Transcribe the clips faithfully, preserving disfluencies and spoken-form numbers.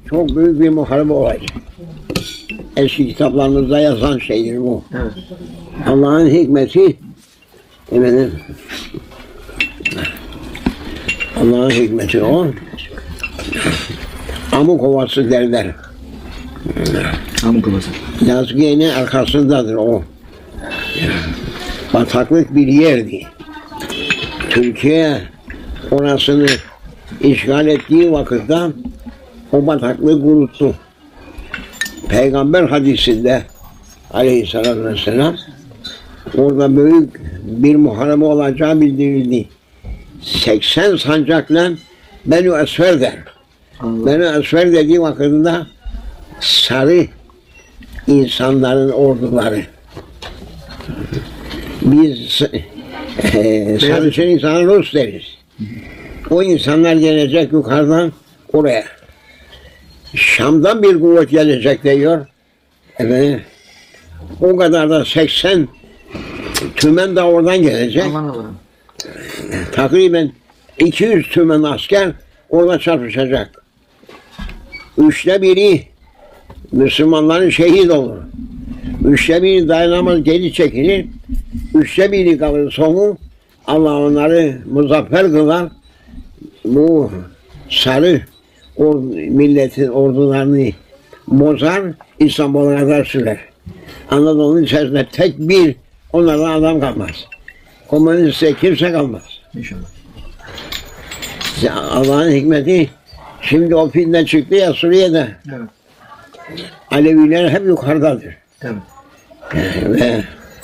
çok büyük bir muharebe olacak. Eski kitaplarımızda yazan şeydir bu. Evet. Allah'ın hikmeti, efendim, Allah'ın hikmeti o. Amuk ovası derler. Amuk ovası. Lazgiye'nin arkasındadır o. Bataklık bir yerdi. Türkiye orasını işgal ettiği vakitte o bataklığı kuruttu. Peygamber hadisinde aleyhissalatü vesselam orada büyük bir muharebe olacağı bildirildi. seksen sancakla Beni Esfer der. Allah. Beni Esfer dediği vakitte sarı insanların orduları. Biz e, sarışın insana Rus deriz. O insanlar gelecek yukarıdan oraya. Şam'dan bir kuvvet gelecek diyor. Efendim, o kadar da seksen tümen de oradan gelecek. Aman Allah'ım. Takriben iki yüz tümen asker orada çarpışacak. Üçte biri Müslümanların şehit olur. Üçte biri dayanamaz geri çekilir. Üçte biri kalır sonu. Allah onları muzaffer kılar. Bu sarı or, milletin ordularını bozar, İstanbul'a kadar sürer. Anadolu'nun içerisinde tek bir onlardan adam kalmaz. Komüniste kimse kalmaz. İnşallah. Allah'ın hikmeti şimdi o filmden çıktı ya Suriye'de. Evet. Aleviler hep yukarıdadır. Evet. Ve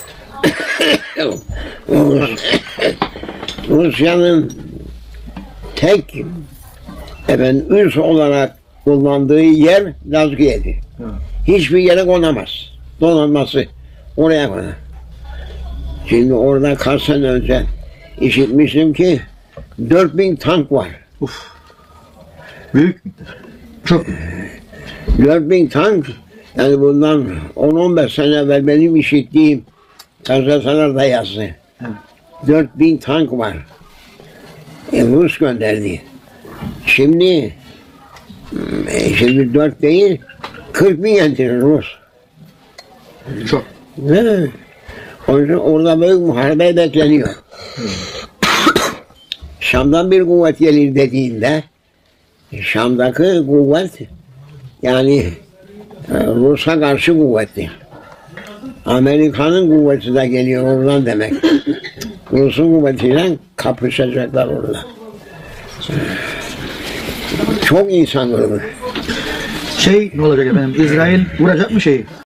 Rusya'nın tek efendim, üs olarak kullandığı yer Lazgiye'dir. Evet. Hiçbir yere konamaz. Donanması oraya konar. Şimdi orada kaç sene önce işitmiştim ki dört bin tank var. Uf. Büyük miktar. Çok. dört bin tank, yani bundan on on beş sene evvel benim işittiğim gazetelerde yazdı. Evet. dört bin tank var. E, Rus gönderdi. Şimdi e, şimdi dört değil kırk bin getirir Rus. Çok. Ne? Onun için orada büyük muharebe bekleniyor. Şam'dan bir kuvvet gelir dediğinde Şam'daki kuvvet yani e, Rus'a karşı kuvvetli. Amerika'nın kuvveti de geliyor oradan demek. Rus'un kuvvetiyle kapışacaklar orada. Çok insan ölür. Şey ne olacak efendim? İsrail vuracak mı şeyi?